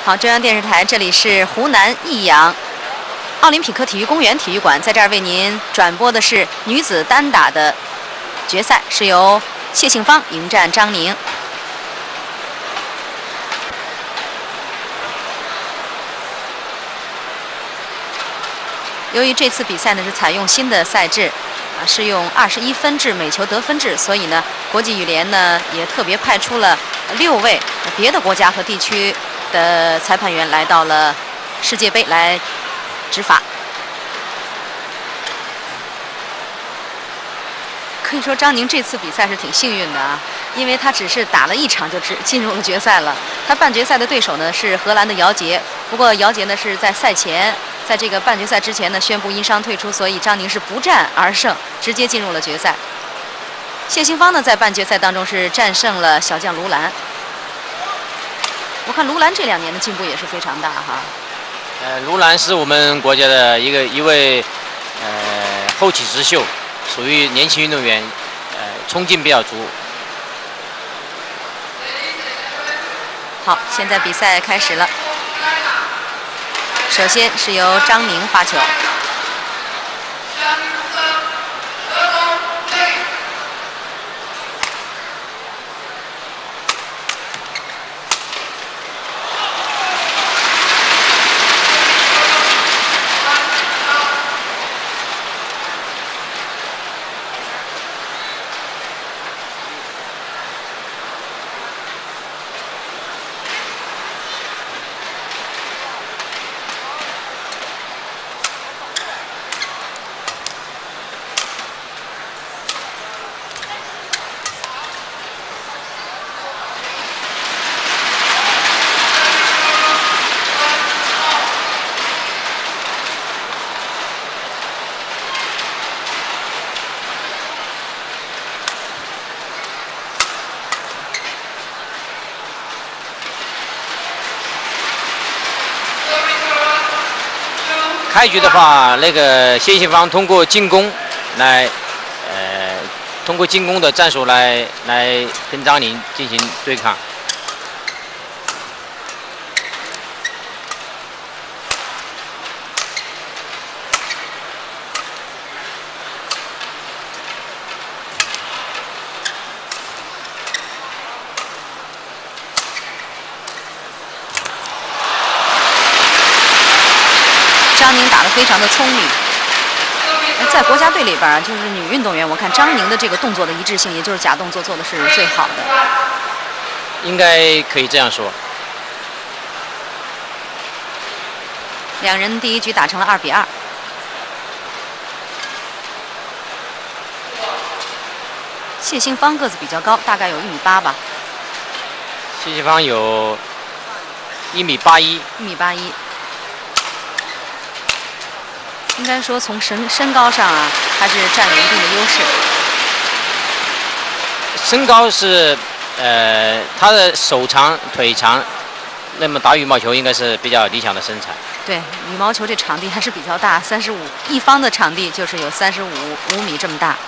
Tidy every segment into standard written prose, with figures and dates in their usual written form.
好，中央电视台，这里是湖南益阳奥林匹克体育公园体育馆，在这儿为您转播的是女子单打的决赛，是由谢杏芳迎战张宁。由于这次比赛呢是采用新的赛制，是用21分制每球得分制，所以呢，国际羽联呢也特别派出了6位别的国家和地区的裁判员来到了世界杯来执法。可以说张宁这次比赛是挺幸运的啊，因为他只是打了1场就进入了决赛了。他半决赛的对手呢是荷兰的姚杰，不过姚杰呢是在赛前，在这个半决赛之前呢宣布因伤退出，所以张宁是不战而胜，直接进入了决赛。谢杏芳呢在半决赛当中是战胜了小将卢兰。我看卢兰这2年的进步也是非常大哈。 卢兰是我们国家的一位后起之秀，属于年轻运动员，冲劲比较足。 好，现在比赛开始了。首先是由张宁发球。 开局的话，那个谢杏芳通过进攻来，通过进攻的战术来跟张宁进行对抗。 张宁打得非常的聪明，在国家队里边就是女运动员，我看张宁的这个动作的一致性，也就是假动作做的是最好的， 应该可以这样说。 2人第1局打成了2比2。谢杏芳个子比较高，大概有1.8米吧。 谢杏芳有1.81米。 1.81米。应该说从身高上啊，还是占有一定的优势。 身高是他的手长腿长，那么打羽毛球应该是比较理想的身材。 对，羽毛球这场地还是比较大，35一方的场地就是有35米这么大。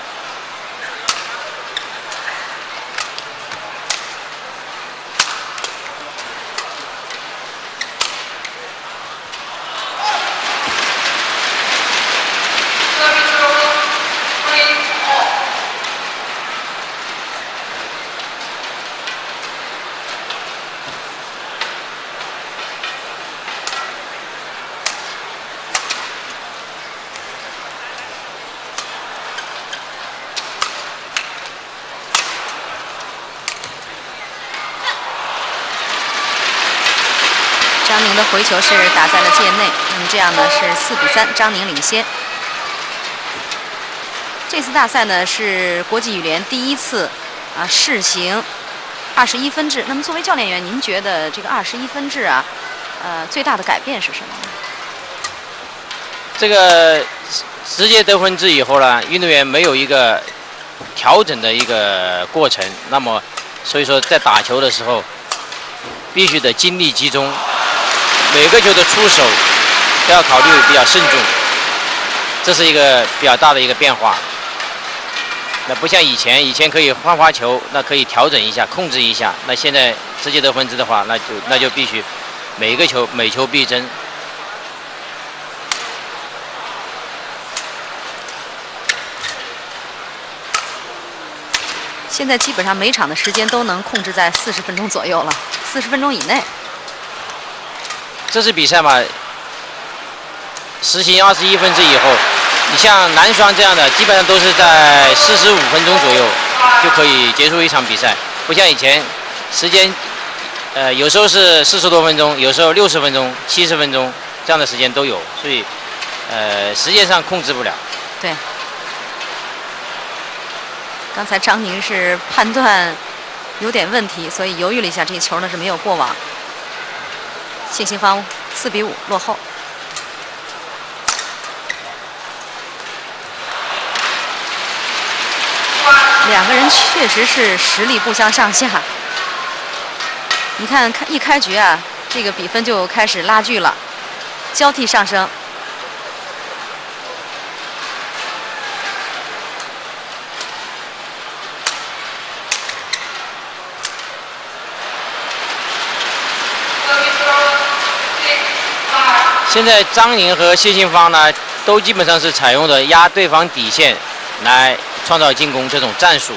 张宁的回球是打在了界内，那么这样呢是4比3，张宁领先。这次大赛呢是国际羽联第1次试行21分制。那么作为教练员，您觉得这个21分制啊，最大的改变是什么呢？ 这个直接得分制以后呢，运动员没有一个调整的一个过程，那么所以说在打球的时候必须得精力集中。每个球的出手都要考虑比较慎重，这是一个比较大的一个变化。那不像以前可以换球，那可以调整一下、控制一下。那现在直接得分制的话，那就必须每个球每球必争。 现在基本上每场的时间都能控制在40分钟左右了，40分钟以内。 这次比赛嘛，实行21分制以后，你像男双这样的，基本上都是在45分钟左右就可以结束一场比赛，不像以前时间，有时候是40多分钟，有时候60分钟、70分钟这样的时间都有，所以时间上控制不了。 对。刚才张宁是判断有点问题，所以犹豫了一下，这一球呢是没有过网。谢杏芳4比5落后。两个人确实是实力不相上下。你看，一开局啊，这个比分就开始拉锯了，交替上升。 现在张宁和谢杏芳呢，都基本上是采用的压对方底线来创造进攻这种战术。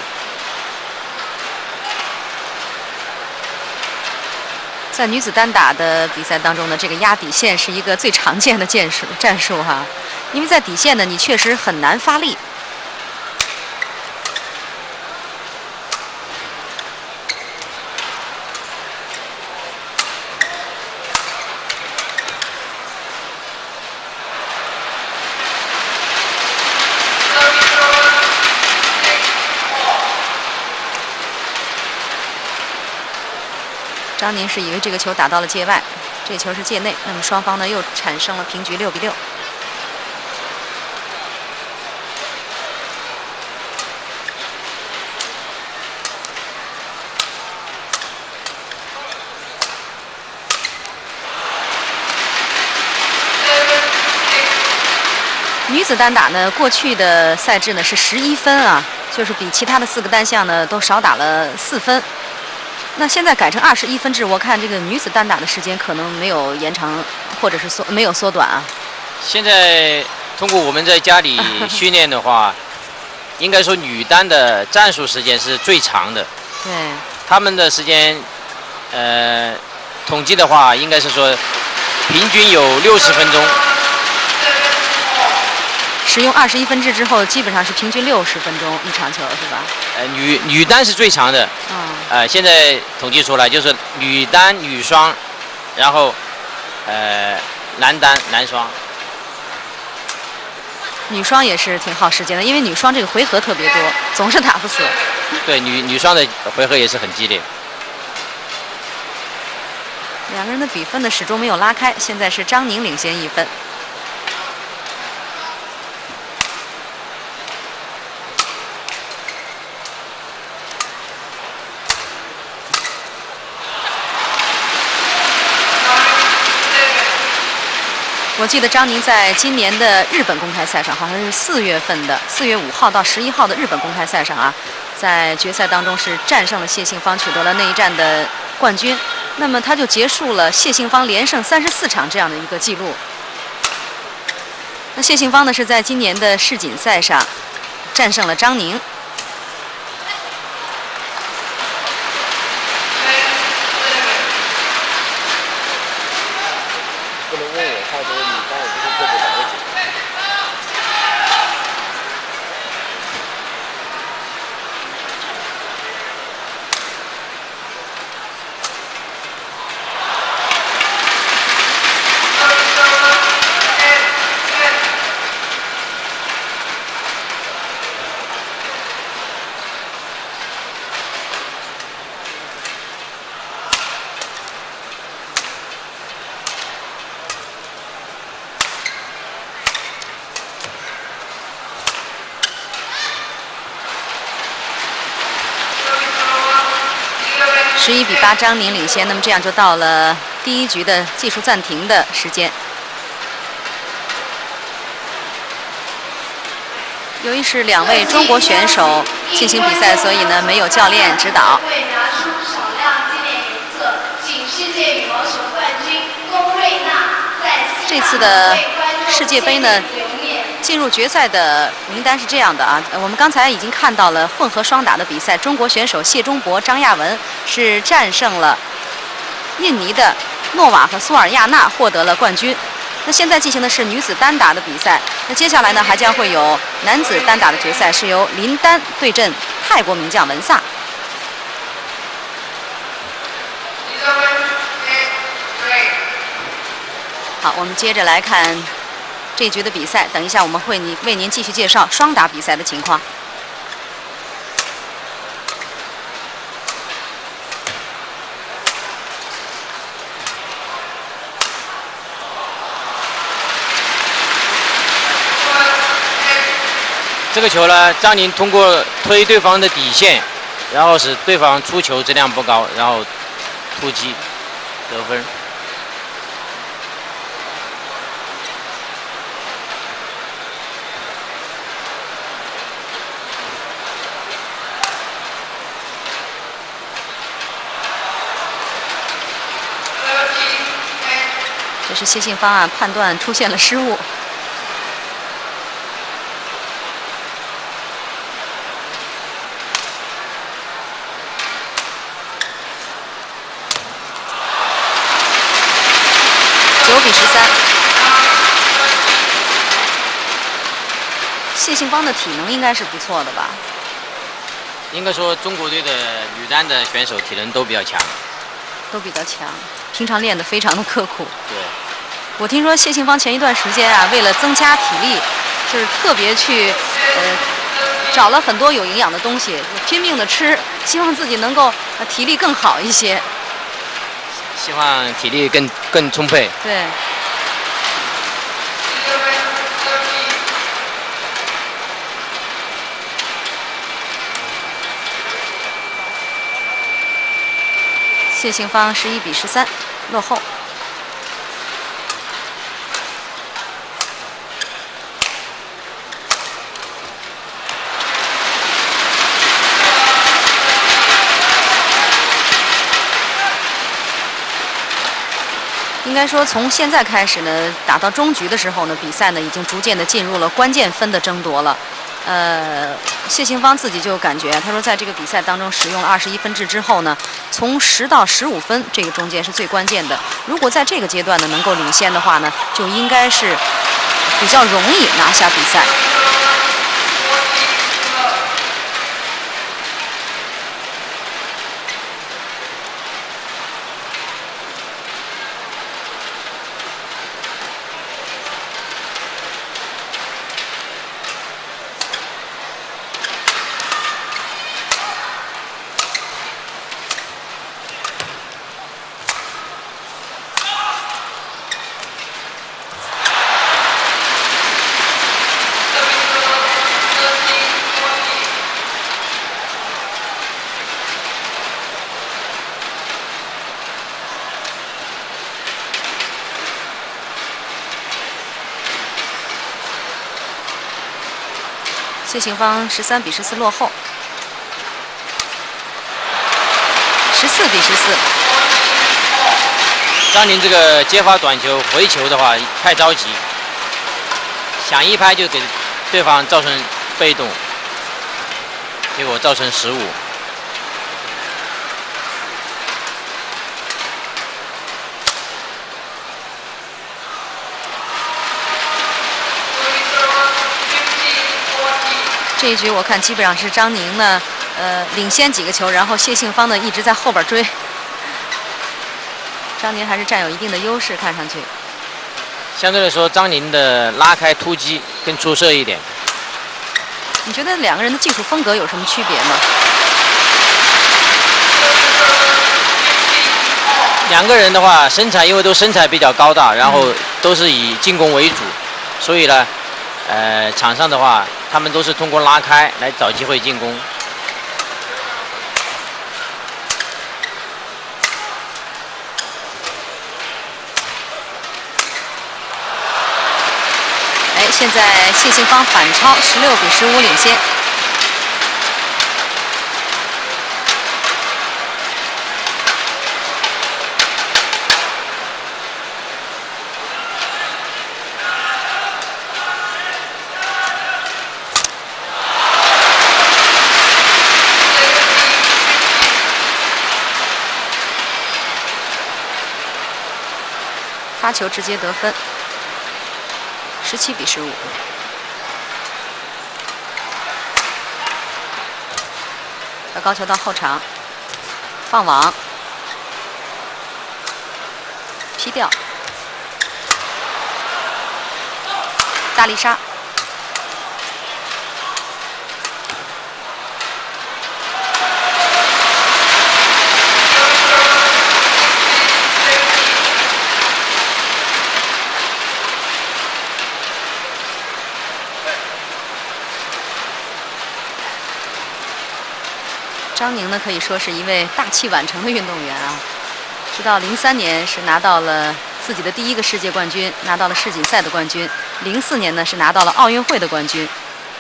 在女子单打的比赛当中呢，这个压底线是一个最常见的战术哈，因为在底线呢，你确实很难发力。张宁是以为这个球打到了界外，这球是界内，那么双方呢又产生了平局6比6。女子单打呢，过去的赛制呢是11分啊，就是比其他的4个单项呢都少打了4分。那现在改成21分制，我看这个女子单打的时间可能没有延长，或者是没有缩短啊。 现在通过我们在家里训练的话，应该说女单的战术时间是最长的。 对。 他们的时间，统计的话，应该是说平均有60分钟。 使用21分制之后，基本上是平均60分钟一场球，是吧？ 女单是最长的。现在统计出来就是女单、女双，然后男单、男双。 女双也是挺耗时间的，因为女双这个回合特别多，总是打不死。 对，女双的回合也是很激烈。 两个人的比分呢始终没有拉开，现在是张宁领先1分。我记得张宁在今年的日本公开赛上，好像是4月份的4月5号到11号的日本公开赛上啊，在决赛当中是战胜了谢杏芳，取得了那一战的冠军。那么他就结束了谢杏芳连胜34场这样的一个记录。那谢杏芳呢是在今年的世锦赛上战胜了张宁。 不能问我太多，你帮我不是特别了解。 11比8，张宁领先。那么这样就到了第1局的技术暂停的时间。由于是2位中国选手进行比赛，所以呢没有教练指导。 为拿出少量纪念颜色，请世界羽毛球冠军这次的世界杯呢，进入决赛的名单是这样的啊。我们刚才已经看到了混合双打的比赛，中国选手谢钟博、张亚文是战胜了印尼的诺瓦和苏尔亚娜，获得了冠军。那现在进行的是女子单打的比赛，那接下来呢还将会有男子单打的决赛，是由林丹对阵泰国名将文萨。好，我们接着来看这一局的比赛。等一下，我们会为您继续介绍双打比赛的情况。 这个球呢，张宁通过推对方的底线，然后使对方出球质量不高，然后突击得分。 这是谢杏芳啊，判断出现了失误。9比13。谢杏芳的体能应该是不错的吧？ 应该说，中国队的女单的选手体能都比较强， 都比较强，平常练得非常的刻苦。 对。 我听说谢杏芳前一段时间啊，为了增加体力，就是特别去找了很多有营养的东西，拼命的吃，希望自己能够体力更好一些。 希望体力更充沛。 对。谢杏芳11比13落后。应该说，从现在开始呢，打到中局的时候呢，比赛呢已经逐渐的进入了关键分的争夺了。谢杏芳自己就感觉，他说在这个比赛当中使用了21分制之后呢，从10到15分这个中间是最关键的。如果在这个阶段呢能够领先的话呢，就应该是比较容易拿下比赛。谢杏芳13比14落后，14比14。 张宁这个接发短球回球的话太着急，想一拍就给对方造成被动，结果造成失误。 这一局我看基本上是张宁呢，领先几个球，然后谢杏芳呢一直在后边追。张宁还是占有一定的优势，看上去。 相对来说，张宁的拉开突击更出色一点。 你觉得两个人的技术风格有什么区别吗？ 两个人的话，身材因为都身材比较高大，然后都是以进攻为主，所以呢，场上的话，他们都是通过拉开来找机会进攻。 现在谢杏芳反超16比15领先。 发球直接得分，17比15。小高球到后场，放网，劈掉，大力杀。张宁呢，可以说是一位大器晚成的运动员啊。直到03年是拿到了自己的第1个世界冠军，拿到了世锦赛的冠军。04年呢是拿到了奥运会的冠军。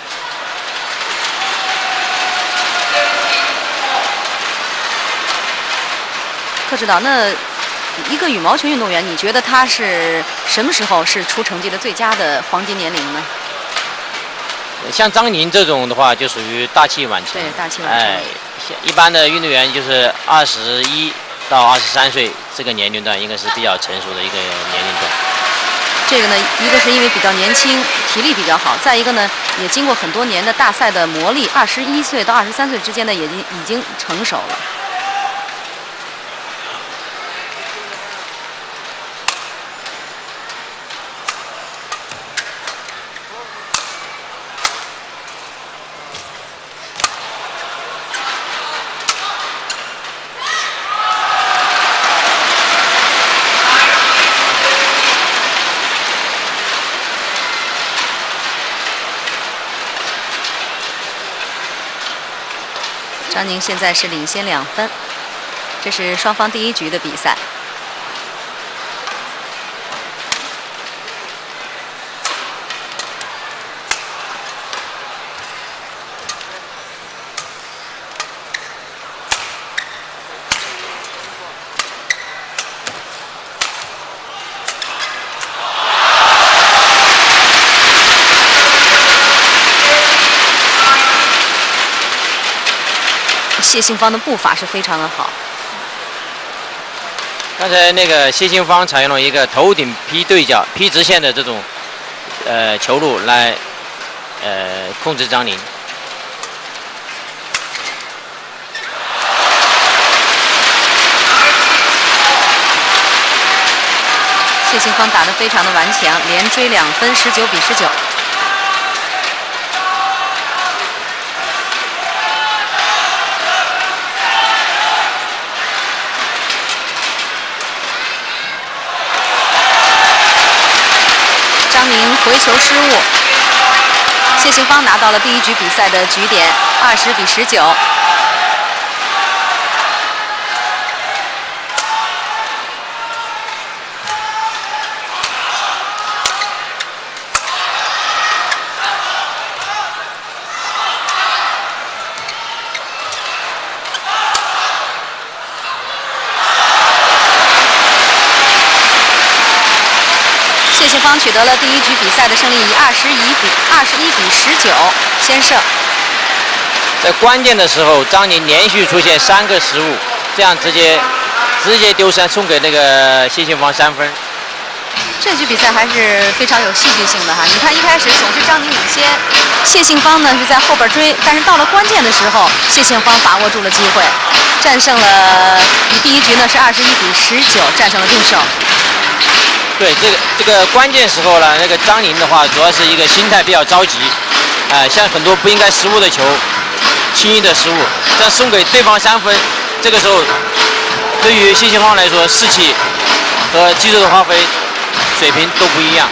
柯指导，那一个羽毛球运动员，你觉得他是什么时候是出成绩的最佳的黄金年龄呢？ 像张宁这种的话，就属于大器晚成。 对，大器晚成。 哎，一般的运动员就是21到23岁这个年龄段，应该是比较成熟的一个年龄段。 这个呢，一个是因为比较年轻，体力比较好；再一个呢，也经过很多年的大赛的磨砺，21岁到23岁之间呢，已经成熟了。张宁现在是领先2分，这是双方第1局的比赛。谢杏芳的步伐是非常的好。 刚才那个谢杏芳采用了一个头顶劈对角、劈直线的这种球路来控制张宁。 谢杏芳打得非常的顽强，连追2分，19比19。张宁回球失误，谢杏芳拿到了第1局比赛的局点，20比19。谢杏芳取得了第1局比赛的胜利，以21比19先胜。 在关键的时候，张宁连续出现3个失误，这样直接丢3，送给那个谢杏芳3分。 这局比赛还是非常有戏剧性的哈！你看一开始总是张宁领先，谢杏芳呢是在后边追，但是到了关键的时候，谢杏芳把握住了机会，战胜了，以第1局呢是21比19战胜了对手。 对，这个关键时候呢，那个张宁的话，主要是一个心态比较着急，像很多不应该失误的球，轻易的失误，这样送给对方3分。这个时候，对于谢杏芳来说，士气和技术的发挥水平都不一样。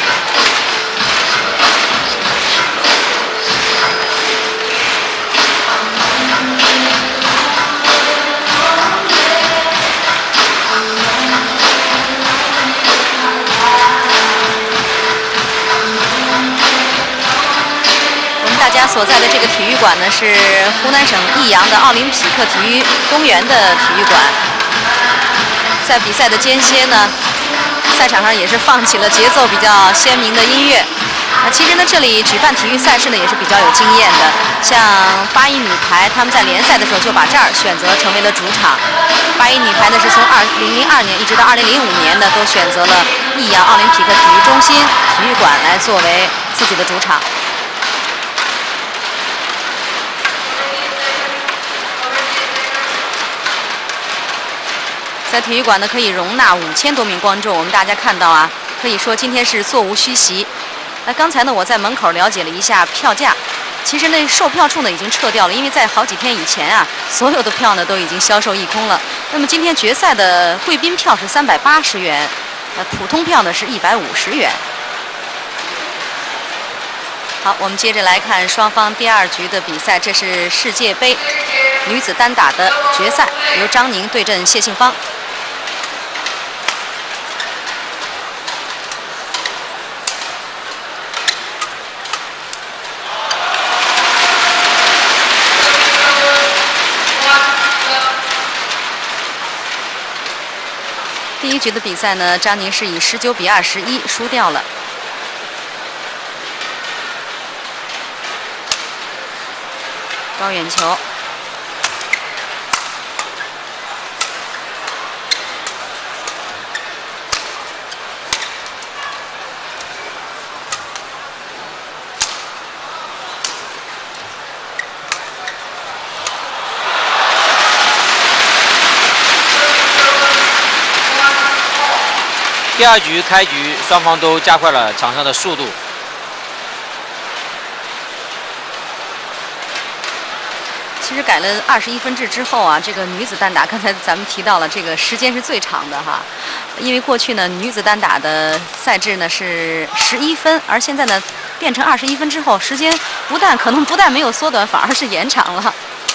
大家所在的这个体育馆呢，是湖南省益阳的奥林匹克体育公园的体育馆。在比赛的间歇呢，赛场上也是放起了节奏比较鲜明的音乐。 其实呢，这里举办体育赛事呢也是比较有经验的。像8一女排，他们在联赛的时候就把这儿选择成为了主场。8一女排呢是从2002年一直到2005年呢，都选择了益阳奥林匹克体育中心体育馆来作为自己的主场。在体育馆呢，可以容纳5000多名观众。我们大家看到啊，可以说今天是座无虚席。那刚才呢，我在门口了解了一下票价，其实那售票处呢已经撤掉了，因为在好几天以前啊，所有的票呢都已经销售一空了。那么今天决赛的贵宾票是380元，普通票呢是150元。好，我们接着来看双方第2局的比赛，这是世界杯女子单打的决赛，由张宁对阵谢杏芳。第1局的比赛呢，张宁是以19比21输掉了。高远球， 第2局开局，双方都加快了场上的速度。 其实改了21分制之后啊，这个女子单打，刚才咱们提到了，这个时间是最长的哈。因为过去呢，女子单打的赛制呢是11分，而现在呢变成21分之后，时间不但没有缩短，反而是延长了。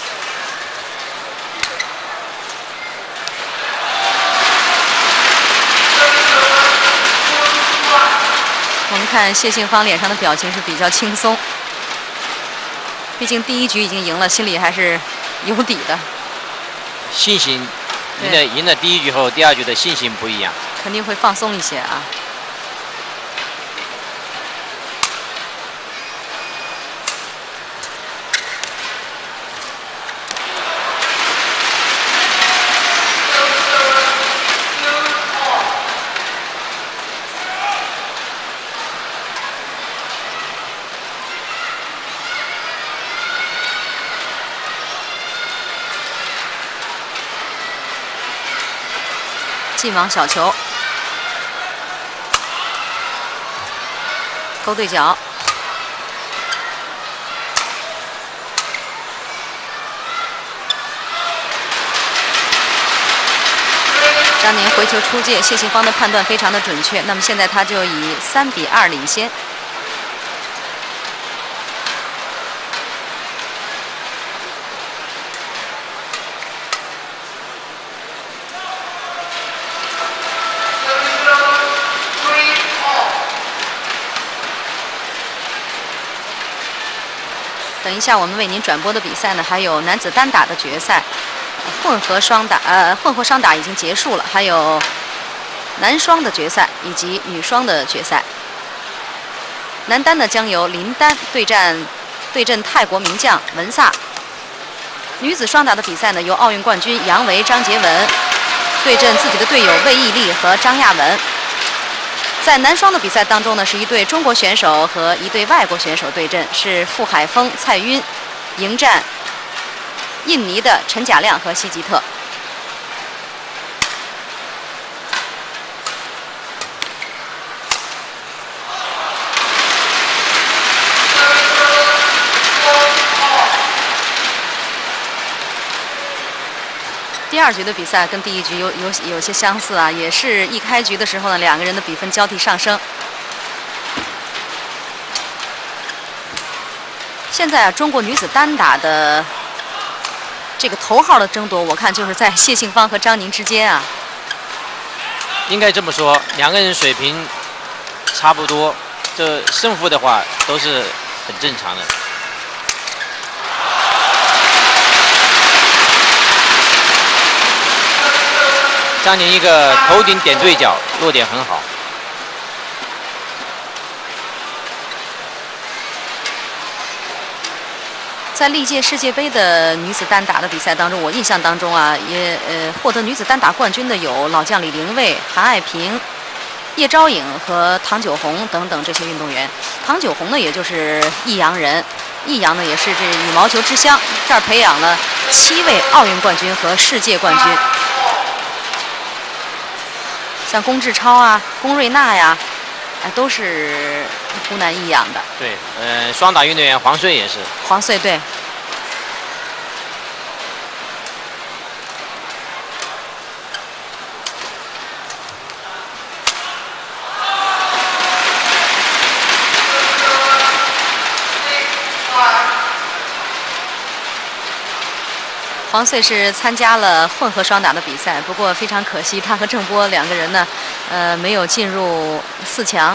我们看谢杏芳脸上的表情是比较轻松。毕竟第1局已经赢了，心里还是有底的。 信心赢了第1局后，第2局的信心不一样， 肯定会放松一些啊。近网小球，勾对角，张宁回球出界，谢杏芳的判断非常的准确。那么现在他就以3比2领先。等一下，我们为您转播的比赛呢，还有男子单打的决赛，混合双打已经结束了，还有男双的决赛以及女双的决赛。男单呢将由林丹对阵泰国名将文萨。女子双打的比赛呢，由奥运冠军杨维、张洁雯对阵自己的队友魏毅丽和张亚文。在男双的比赛当中呢，是一对中国选手和一对外国选手对阵，是傅海峰、蔡赟迎战印尼的陈贾亮和希吉特。第2局的比赛跟第1局有些相似啊，也是一开局的时候呢，两个人的比分交替上升。现在啊，中国女子单打的这个头号的争夺，我看就是在谢杏芳和张宁之间啊。 应该这么说，两个人水平差不多，这胜负的话都是很正常的。张宁一个头顶点对角，落点很好。 在历届世界杯的女子单打的比赛当中，我印象当中啊，也获得女子单打冠军的有老将李玲蔚、韩爱萍、叶昭颖和唐九红等等这些运动员。唐九红呢，也就是益阳人，益阳呢也是这羽毛球之乡，这儿培养了7位奥运冠军和世界冠军。像龚志超啊、龚瑞娜呀，都是湖南益阳的。 对，双打运动员黄穗也是。 黄穗对。黄穗是参加了混合双打的比赛，不过非常可惜，他和郑波2个人呢，没有进入4强。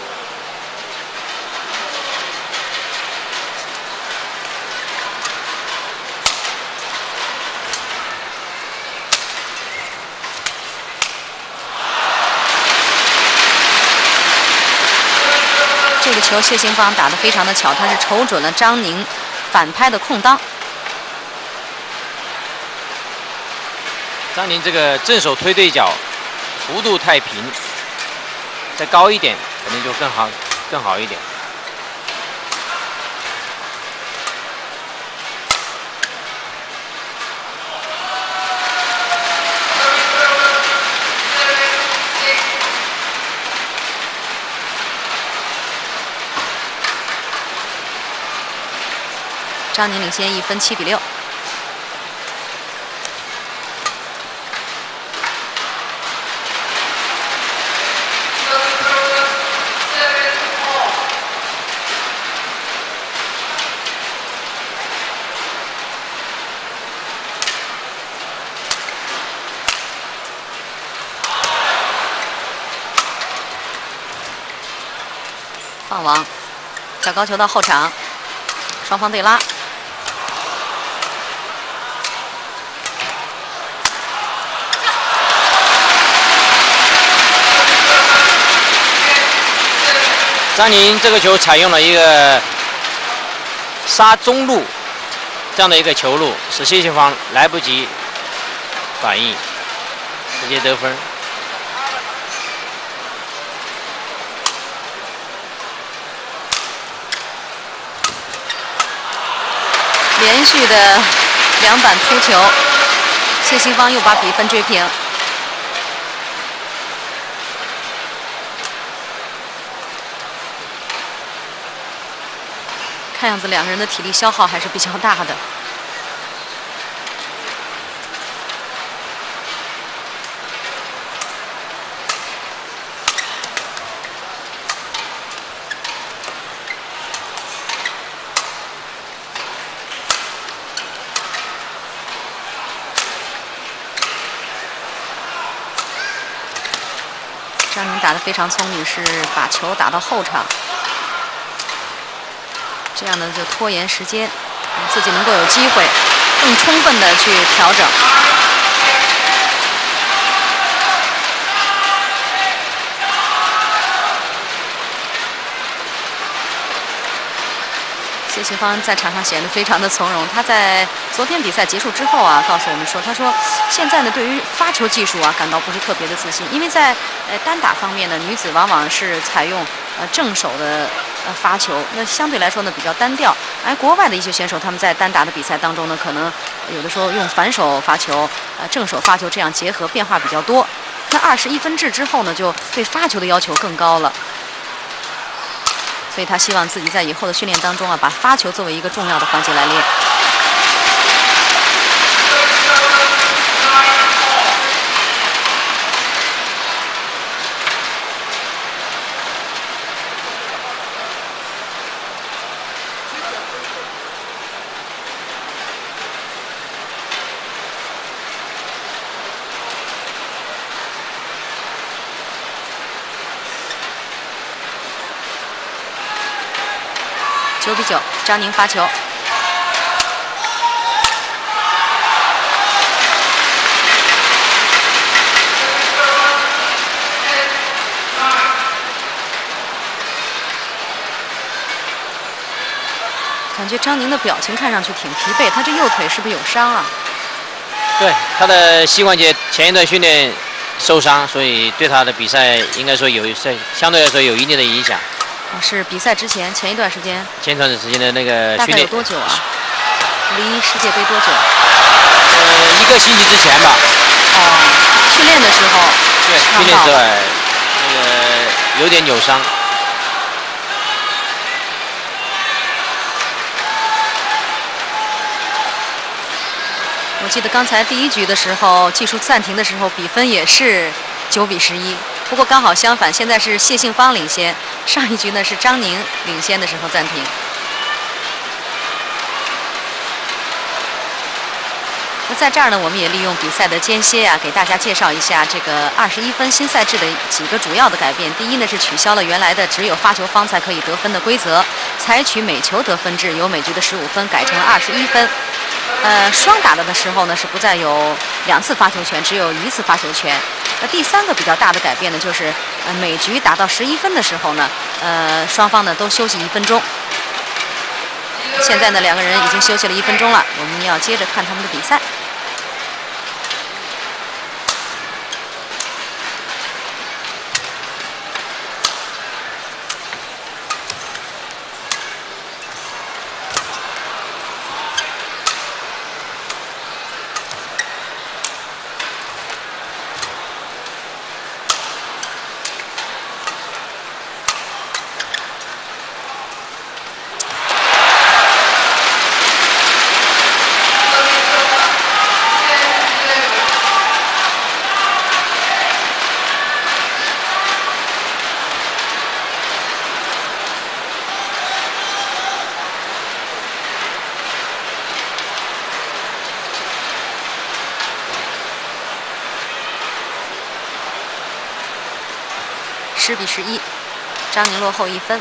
这个球谢杏芳打得非常的巧，他是瞅准了张宁反拍的空当。 张宁这个正手推对角，幅度太平，再高一点可能就更好一点。 张宁领先1分，7比6。放网，小高球到后场，双方对拉。 张宁这个球采用了一个杀中路这样的一个球路，使谢杏芳来不及反应，直接得分。 连续的2板突球，谢杏芳又把比分追平。看样子2个人的体力消耗还是比较大的。张宁打得非常聪明，是把球打到后场。这样呢，就拖延时间，自己能够有机会更充分的去调整。谢杏芳在场上显得非常的从容。他在昨天比赛结束之后啊，告诉我们说，他说现在呢，对于发球技术啊，感到不是特别的自信，因为在单打方面呢，女子往往是采用正手的发球，那相对来说呢比较单调。而国外的一些选手，他们在单打的比赛当中呢，可能有的时候用反手发球、正手发球这样结合，变化比较多。那21分制之后呢，就对发球的要求更高了。所以他希望自己在以后的训练当中啊，把发球作为一个重要的环节来练。9比9，张宁发球。 感觉张宁的表情看上去挺疲惫，他这右腿是不是有伤啊？ 对，他的膝关节前一段训练受伤，所以对他的比赛应该说相对来说有一定的影响。 是比赛之前前一段时间。 前一段时间的那个大概训练有多久啊？离世界杯多久 ？1个星期之前吧。 哦，训练的时候。 对，训练之外，那个有点扭伤。 我记得刚才第1局的时候，技术暂停的时候，比分也是9比11。不过刚好相反，现在是谢杏芳领先，上一局呢是张宁领先的时候暂停。那在这儿呢，我们也利用比赛的间歇给大家介绍一下这个21分新赛制的几个主要的改变。第一呢是取消了原来的只有发球方才可以得分的规则，采取每球得分制，由每局的15分改成了21分。双打的时候呢是不再有2次发球权，只有1次发球权。那第3个比较大的改变呢，就是每局打到11分的时候呢，双方呢都休息1分钟。现在呢2个人已经休息了1分钟了，我们要接着看他们的比赛。10比11，张宁落后1分。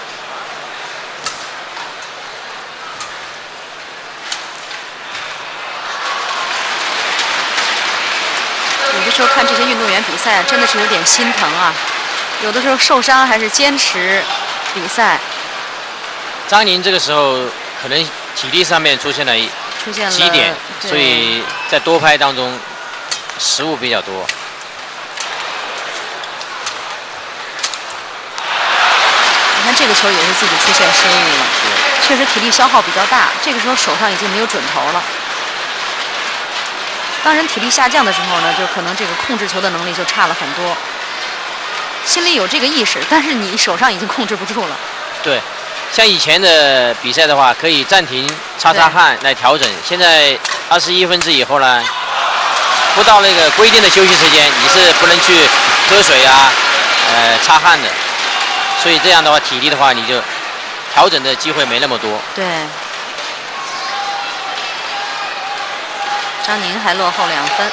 有的时候看这些运动员比赛，真的是有点心疼啊。有的时候受伤还是坚持比赛。 张宁这个时候可能体力上面出现了基点，所以在多拍当中失误比较多。 你看这个球也是自己出现失误了，确实体力消耗比较大。这个时候手上已经没有准头了。当人体力下降的时候呢，就可能这个控制球的能力就差了很多。心里有这个意识，但是你手上已经控制不住了。 对，像以前的比赛的话，可以暂停擦汗来调整。现在21分制以后呢，不到那个规定的休息时间，你是不能去喝水啊、擦汗的。所以这样的话，体力的话，你就调整的机会没那么多。 对。张宁还落后2分。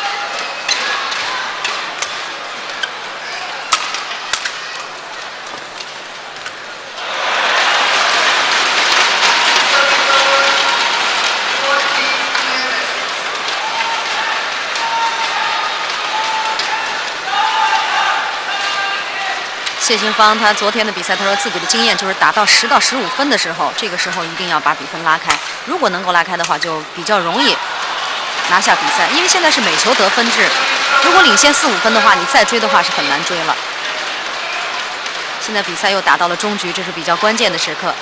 谢杏芳他昨天的比赛，他说自己的经验就是打到10到15分的时候，这个时候一定要把比分拉开。如果能够拉开的话，就比较容易拿下比赛。因为现在是每球得分制，如果领先4、5分的话，你再追的话是很难追了。现在比赛又打到了中局，这是比较关键的时刻。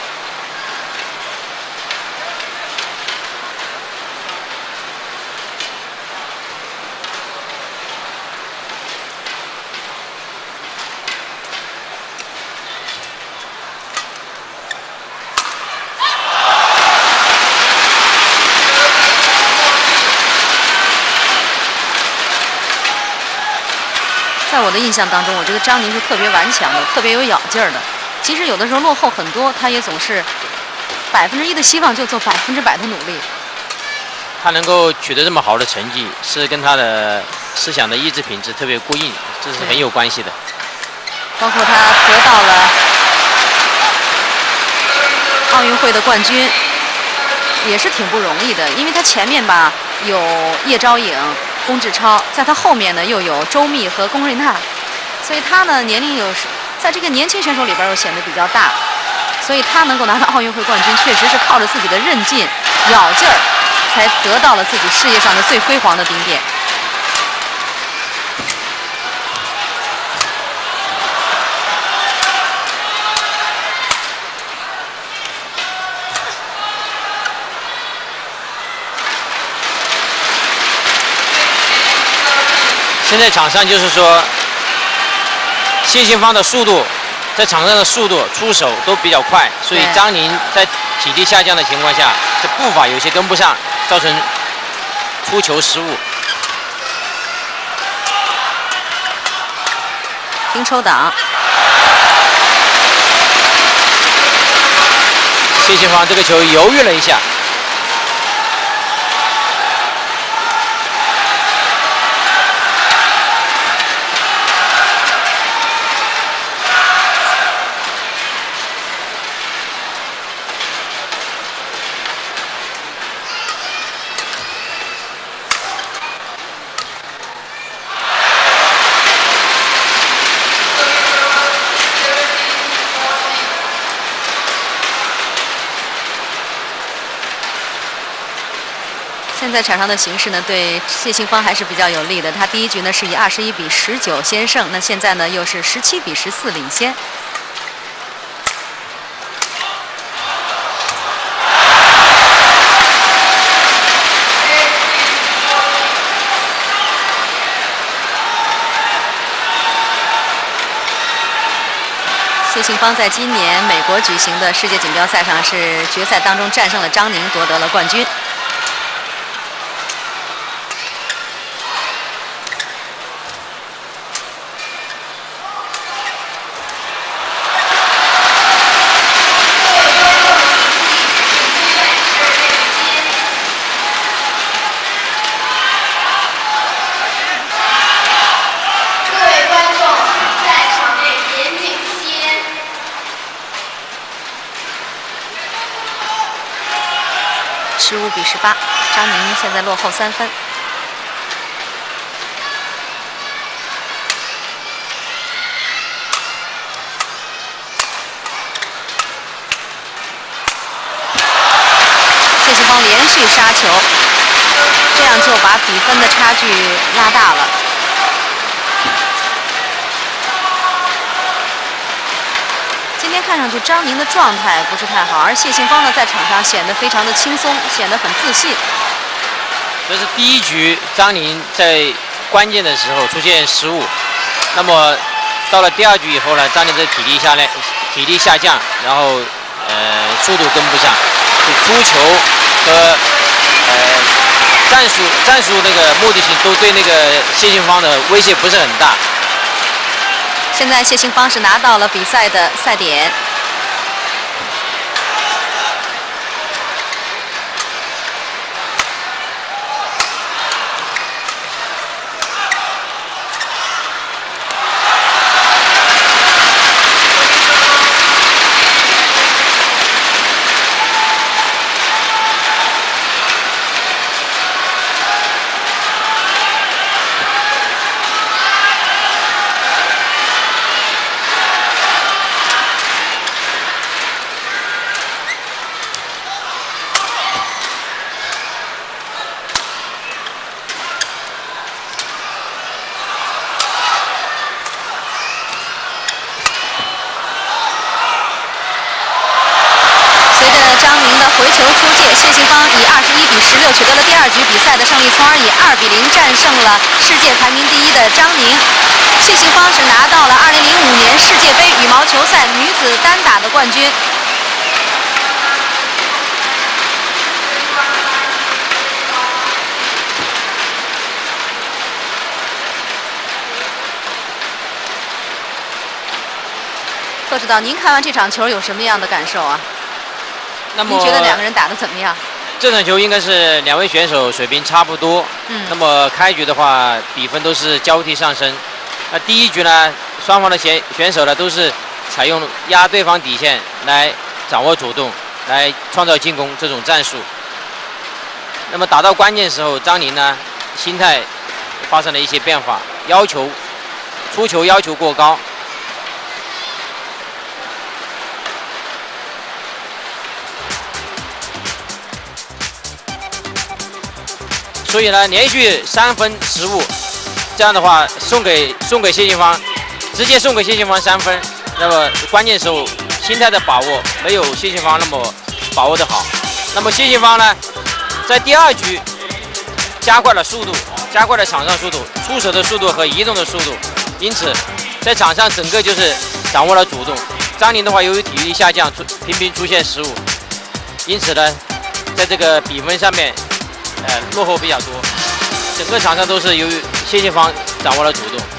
在我的印象当中，我觉得张宁是特别顽强的，特别有咬劲儿的。即使有的时候落后很多，他也总是1%的希望就做100%的努力。 他能够取得这么好的成绩，是跟他的思想的意志品质特别过硬，这是很有关系的。 包括他得到了奥运会的冠军，也是挺不容易的。因为他前面吧有叶钊颖、龚志超，在他后面呢又有周密和龚瑞娜，所以他呢年龄在这个年轻选手里边又显得比较大， 所以他能够拿到奥运会冠军，确实是靠着自己的韧劲、咬劲儿，才得到了自己事业上的最辉煌的顶点。 现在场上就是说，谢杏芳的速度，在场上的速度、出手都比较快，所以张宁在体力下降的情况下，这步伐有些跟不上，造成出球失误。 平抽挡， 谢杏芳这个球犹豫了一下。 现在场上的形势呢，对谢杏芳还是比较有利的。他第一局呢是以21比19先胜，那现在呢又是17比14领先。谢杏芳在今年美国举行的世界锦标赛上是决赛当中战胜了张宁，夺得了冠军。15比18，张宁现在落后3分。谢杏芳连续杀球，这样就把比分的差距拉大了。今天看上去张宁的状态不是太好，而谢杏芳呢在场上显得非常的轻松，显得很自信。 这是第一局张宁在关键的时候出现失误，那么到了第二局以后呢，张宁的体力下降，然后速度跟不上，出球和战术那个目的性都对那个谢杏芳的威胁不是很大。 现在谢杏芳是拿到了比赛的赛点。张宁的回球出界，谢杏芳以21比16取得了第二局比赛的胜利，从而以2比0战胜了世界排名第1的张宁。谢杏芳是拿到了2005年世界杯羽毛球赛女子单打的冠军。贺指导，您看完这场球有什么样的感受啊？ 那么您觉得两个人打得怎么样？ 这场球应该是两位选手水平差不多。那么开局的话，比分都是交替上升。那第一局呢，双方的选手呢都是采用压对方底线来掌握主动，来创造进攻这种战术。那么打到关键时候，张宁呢心态发生了一些变化，出球要求过高。 所以呢，连续3分失误，这样的话送给谢杏芳，直接送给谢杏芳3分。那么关键时候心态的把握没有谢杏芳那么把握的好。那么谢杏芳呢，在第2局加快了速度，加快了场上速度、出手的速度和移动的速度，因此在场上整个就是掌握了主动。张宁的话，由于体育力下降，频频出现失误，因此呢，在这个比分上面，落后比较多。整个场上都是由于谢杏芳掌握了主动。